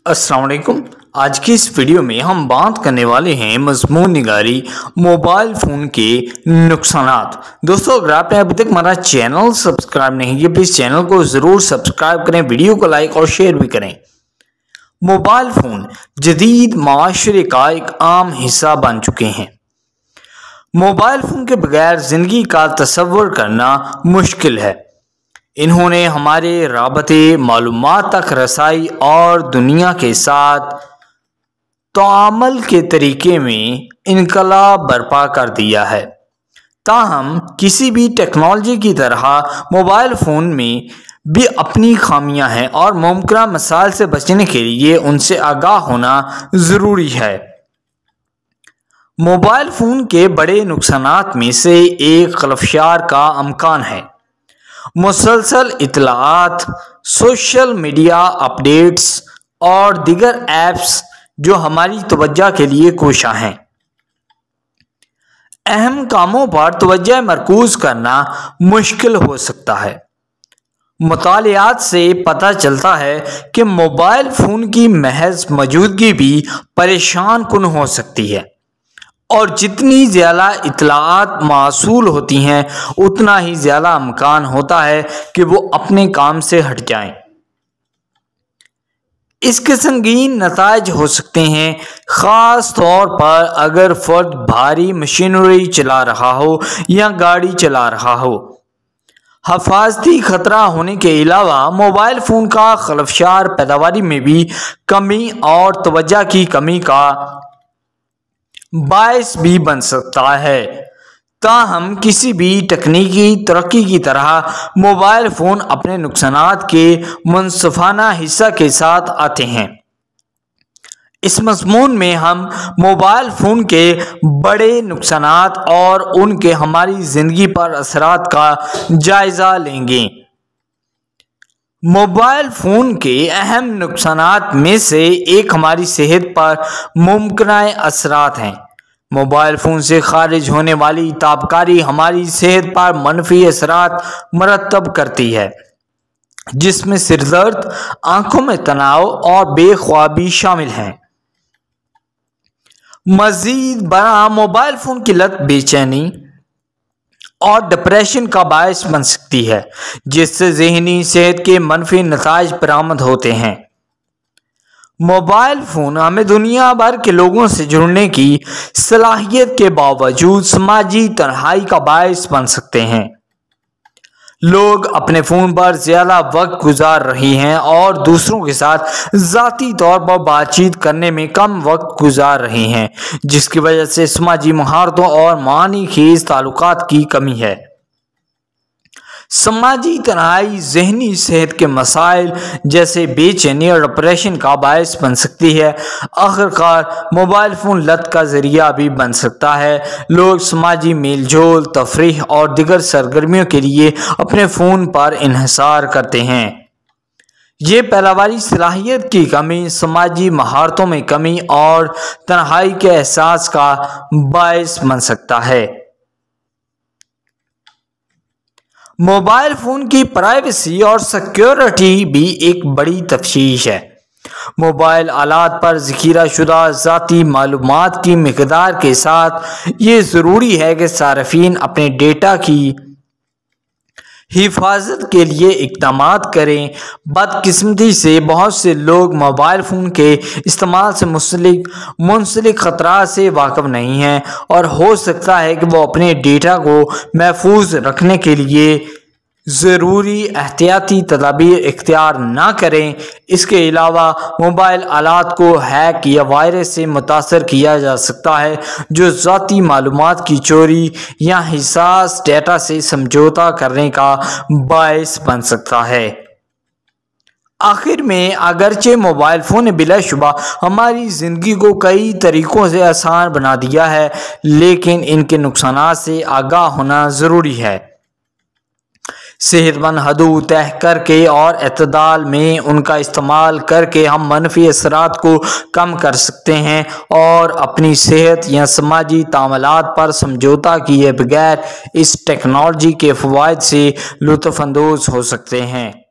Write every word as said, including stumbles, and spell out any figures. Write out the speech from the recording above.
अस्सलाम वालेकुम। आज की इस वीडियो में हम बात करने वाले हैं मज़मून निगारी मोबाइल फ़ोन के नुकसानात। दोस्तों, अगर आपने अभी तक हमारा चैनल सब्सक्राइब नहीं किया, प्लीज़ चैनल को ज़रूर सब्सक्राइब करें, वीडियो को लाइक और शेयर भी करें। मोबाइल फ़ोन जदीद माशरे का एक आम हिस्सा बन चुके हैं। मोबाइल फ़ोन के बगैर ज़िंदगी का तसव्वुर करना मुश्किल है। इन्होंने हमारे राबते, मालूमात तक रसाई और दुनिया के साथ तआमुल के तरीके में इनकलाब बर्पा कर दिया है। ताहम किसी भी टेक्नोलॉजी की तरह मोबाइल फ़ोन में भी अपनी खामियां हैं और मुमकिन मसाइल से बचने के लिए उनसे आगाह होना ज़रूरी है। मोबाइल फ़ोन के बड़े नुकसानात में से एक खलफशार का अमकान है। मुसलसल इत्तलाआत, सोशल मीडिया अपडेट्स और दीगर ऐप्स जो हमारी तवज्जो के लिए कोशा हैं। अहम कामों पर तवज्जो मरकूज करना मुश्किल हो सकता है। मुतालियात से पता चलता है कि मोबाइल फ़ोन की महज मौजूदगी भी परेशान कुन हो सकती है और जितनी ज़्यादा इत्तलाआत मासूल होती हैं उतना ही ज़्यादा अमकान होता है कि वो अपने काम से हट जाएं। इसके संगीन नताइज हो सकते हैं, ख़ास तौर पर अगर फ़र्द भारी मशीनरी चला रहा हो या गाड़ी चला रहा हो। हिफाजती ख़तरा होने के अलावा मोबाइल फ़ोन का खलफशार पैदावारी में भी कमी और तवज्जो की कमी का बायस भी बन सकता है। ताहम किसी भी तकनीकी तरक्की की तरह मोबाइल फ़ोन अपने नुकसानात के मुनसफाना हिस्सा के साथ आते हैं। इस मज़मून में हम मोबाइल फ़ोन के बड़े नुकसानात और उनके हमारी ज़िंदगी पर असरात का जायज़ा लेंगे। मोबाइल फ़ोन के अहम नुकसानात में से एक हमारी सेहत पर मुमकिन असरात हैं। मोबाइल फ़ोन से खारिज होने वाली ताबकारी हमारी सेहत पर मनफी असरात मरतब करती है, जिसमें सिरदर्द, आंखों में तनाव और बेख्वाबी शामिल हैं। मज़ीद बरा मोबाइल फ़ोन की लत बेचैनी और डिप्रेशन का बायस बन सकती है, जिससे ज़हनी सेहत के मनफी नताइज बरामद होते हैं। मोबाइल फ़ोन हमें दुनिया भर के लोगों से जुड़ने की सलाहियत के बावजूद समाजी तन्हाई का बायस बन सकते हैं। लोग अपने फ़ोन पर ज़्यादा वक्त गुजार रहे हैं और दूसरों के साथ ज़ाती तौर पर बातचीत करने में कम वक्त गुजार रहे हैं, जिसकी वजह से समाजी महारतों और मानी खेज ताल्लुकात की कमी है। समाजी तन्हाई ज़हनी सेहत के मसाइल जैसे बेचैनी और डिप्रेशन का बायस बन सकती है। आखिरकार मोबाइल फ़ोन लत का ज़रिया भी बन सकता है। लोग समाजी मेल जोल, तफरीह और दीगर सरगर्मियों के लिए अपने फ़ोन पर इन्हिसार करते हैं। ये पैदावारी सलाहियत की कमी, समाजी महारतों में कमी और तन्हाई के एहसास का बायस बन सकता है। मोबाइल फ़ोन की प्राइवेसी और सिक्योरिटी भी एक बड़ी तफ्तीश है। मोबाइल आलात पर ज़ख़ीरा शुदा ज़ाती मालूमात की मिक़दार के साथ ये ज़रूरी है कि सार्फ़िन अपने डेटा की हिफाजत के लिए इक़दामात करें। बदकिस्मती से बहुत से लोग मोबाइल फ़ोन के इस्तेमाल से मुंसलिक मुंसलिक ख़तरात से वाकिफ़ नहीं हैं और हो सकता है कि वो अपने डेटा को महफूज रखने के लिए ज़रूरी एहतियाती तदाबीर इख्तियार ना करें। इसके अलावा मोबाइल आलात को हैक या वायरस से मुतासर किया जा सकता है, जो ज़ाती मालूमात की चोरी या हिसास डेटा से समझौता करने का बायस बन सकता है। आखिर में, अगरचे मोबाइल फ़ोन ने बिलाशुबा हमारी ज़िंदगी को कई तरीक़ों से आसान बना दिया है, लेकिन इनके नुकसानात से आगाह होना ज़रूरी है। सेहतमंद हदूद तय करके और एतदाल में उनका इस्तेमाल करके हम मनफी असरात को कम कर सकते हैं और अपनी सेहत या समाजी तामलात पर समझौता किए बगैर इस टेक्नोलॉजी के फ़वाइद से लुत्फ़ अंदोज़ हो सकते हैं।